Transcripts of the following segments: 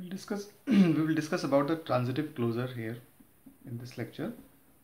We'll discuss we will discuss about the transitive closure here in this lecture.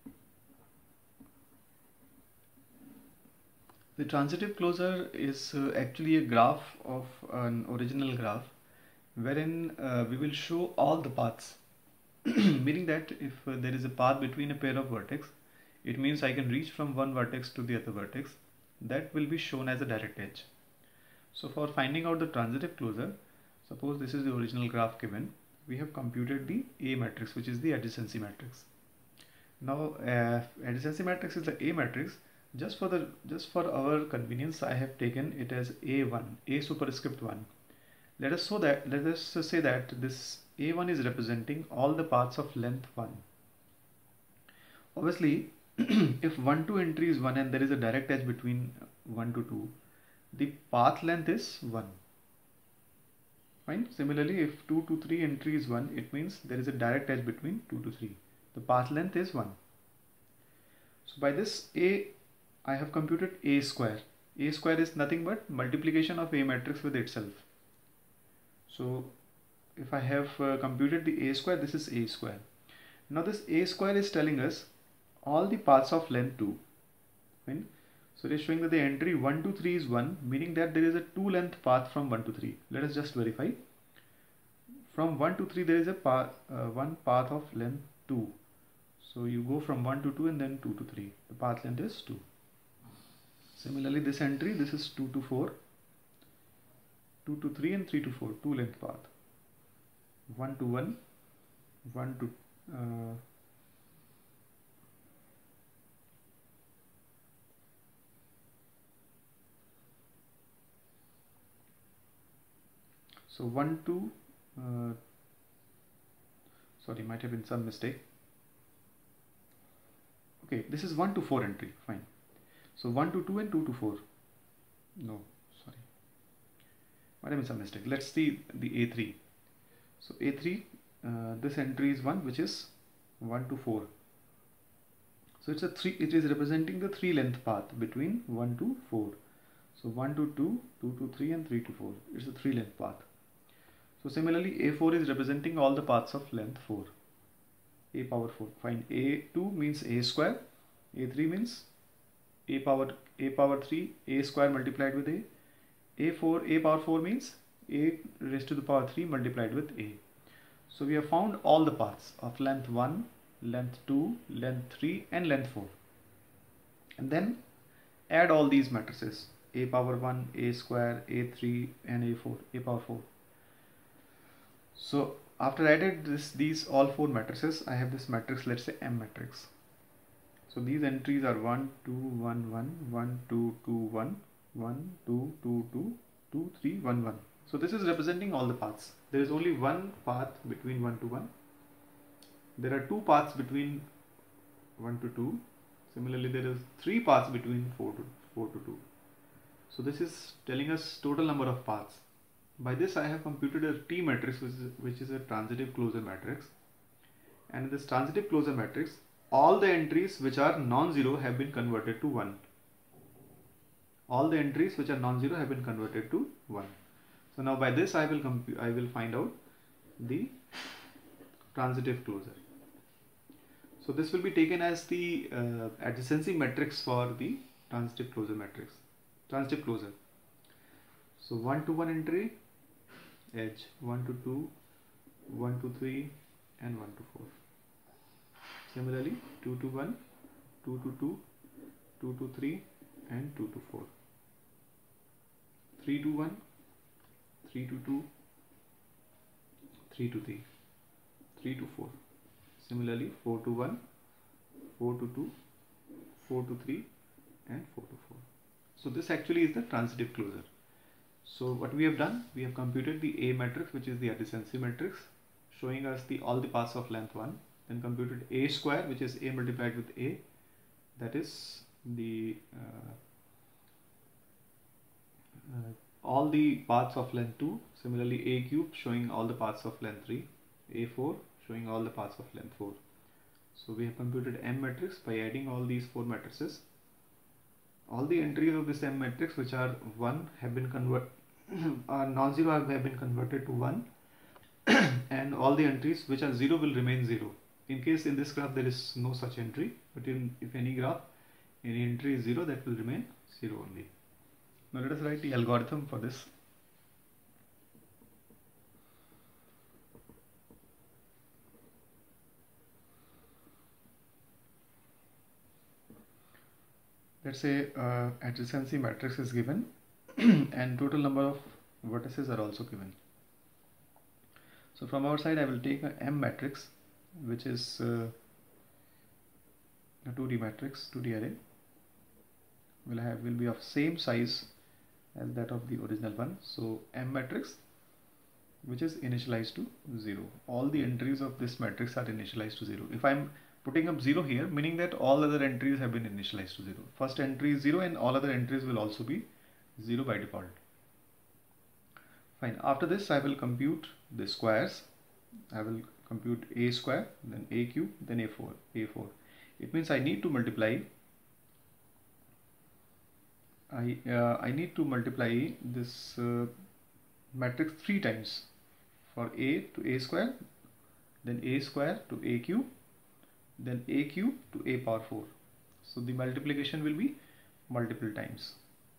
The transitive closure is actually a graph of an original graph wherein we will show all the paths. Meaning that if there is a path between a pair of vertex, it means I can reach from one vertex to the other vertex. That will be shown as a direct edge. So for finding out the transitive closure, suppose this is the original graph given, we have computed the A matrix, which is the adjacency matrix. Now adjacency matrix is the A matrix. Just for our convenience, I have taken it as A1, A superscript 1. Let us say that this A1 is representing all the paths of length 1. Obviously, if 1 to entry is 1 and there is a direct edge between 1 to 2, the path length is 1. Fine. Similarly, if 2 to 3 entry is 1, it means there is a direct edge between 2 to 3. The path length is 1. So by this I have computed A square. A square is nothing but multiplication of A matrix with itself. So if I have computed the A square, this is A square. Now this A square is telling us all the paths of length 2. Fine. So it is showing that the entry 1 to 3 is 1, meaning that there is a 2 length path from 1 to 3. Let us just verify. From 1 to 3 there is a one path of length 2. So you go from 1 to 2 and then 2 to 3. The path length is 2. Similarly, this entry, this is 2 to 4, 2 to 3 and 3 to 4, 2 length path. 1 to 1, 1 to so 1 to sorry, might have been some mistake. Okay, this is 1 to 4 entry, fine. So 1 to 2 and 2 to 4. No, sorry, might have been some mistake. Let's see the A3. So A3, this entry is 1, which is 1 to 4. So it's a 3. It is representing the 3 length path between 1 to 4. So 1 to 2, 2 to 3 and 3 to 4. It's a 3 length path. So similarly, A4 is representing all the paths of length 4. A power 4. Fine. A2 means A square. A3 means A power 3, A square multiplied with A. A4, A power 4 means A raised to the power 3 multiplied with A. So we have found all the paths of length 1, length 2, length 3 and length 4. And then add all these matrices. A power 1, A square, A3 and A4, A power 4. So after added these all 4 matrices, I have this matrix, let's say M matrix. So these entries are 1, 2, 1, 1, 1, 2, 2, 1, 1, 2, 2, 2, 2, 3, 1, 1. So this is representing all the paths. There is only one path between 1 to 1. There are 2 paths between 1 to 2. Similarly, there is 3 paths between 4 to 2. So this is telling us total number of paths. By this I have computed a T matrix, which is a transitive closure matrix. And in this transitive closure matrix, all the entries which are non-zero have been converted to 1. All the entries which are non-zero have been converted to 1. So now by this I will find out the transitive closure. So this will be taken as the adjacency matrix for the transitive closure matrix. Transitive closure. So 1 to 1 entry, edge, 1 to 2, 1 to 3 and 1 to 4. Similarly 2 to 1, 2 to 2, 2 to 3 and 2 to 4. 3 to 1, 3 to 2, 3 to 3, 3 to 4. Similarly 4 to 1, 4 to 2, 4 to 3 and 4 to 4. So this actually is the transitive closure. So what we have done, we have computed the A matrix, which is the adjacency matrix, showing us all the paths of length 1. Then computed A square, which is A multiplied with A, that is the all the paths of length 2. Similarly A cube showing all the paths of length 3. A4 showing all the paths of length 4. So we have computed M matrix by adding all these 4 matrices. All the entries of this M matrix which are 1 have been non-zero have been converted to 1, and all the entries which are 0 will remain 0. In case in this graph there is no such entry, but if any graph, any entry is 0, that will remain 0 only. Now let us write the algorithm for this. Let's say adjacency matrix is given and total number of vertices are also given. So from our side I will take a M matrix, which is a 2D matrix, 2D array, will be of same size as that of the original one. So M matrix, which is initialized to 0. All the entries of this matrix are initialized to 0. If I'm putting up 0 here, meaning that all other entries have been initialized to 0. First entry is 0 and all other entries will also be 0 by default. Fine. After this I will compute the squares. I will compute a square, then a cube, then a4. It means I need to multiply I need to multiply this matrix 3 times. For a to a square, then a square to a cube, then a cube to a power 4. So the multiplication will be multiple times.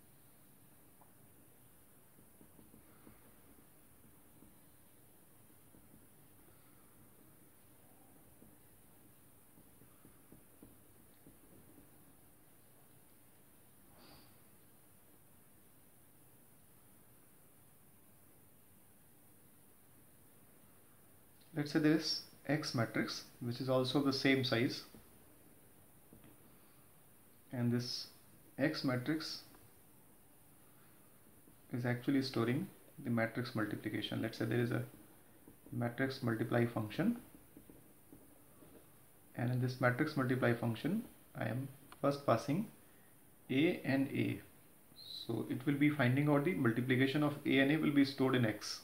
Let's say there is X matrix, which is also the same size, and this X matrix is actually storing the matrix multiplication. Let's say there is a matrix multiply function, and in this matrix multiply function I am first passing A and A. So it will be finding out the multiplication of A and A will be stored in X.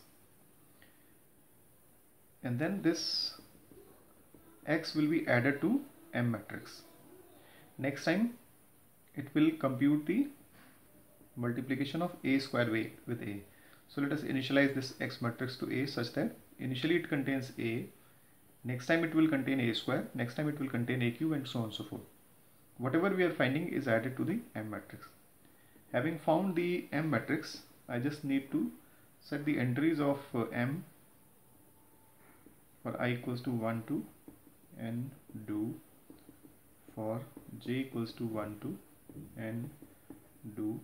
And then this X will be added to M matrix. Next time it will compute the multiplication of A square with A. So let us initialize this X matrix to A such that initially it contains A, next time it will contain A square, next time it will contain A cube, and so on and so forth. Whatever we are finding is added to the M matrix. Having found the M matrix, I just need to set the entries of M for I equals to 1 to n do, for j equals to 1 to n do,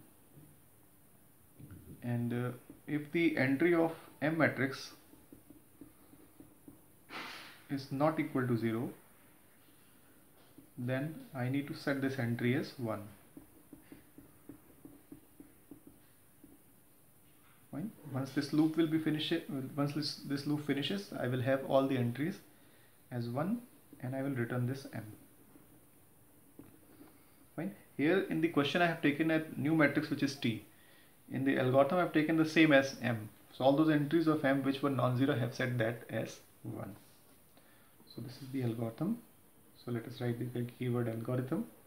and if the entry of M matrix is not equal to 0, then I need to set this entry as 1. Fine. Once this loop will be finished, once this loop finishes, I will have all the entries as 1 and I will return this M. Fine. Here in the question I have taken a new matrix which is T. In the algorithm I have taken the same as M. So all those entries of M which were non-zero, I have set that as 1. So this is the algorithm. So let us write the keyword algorithm.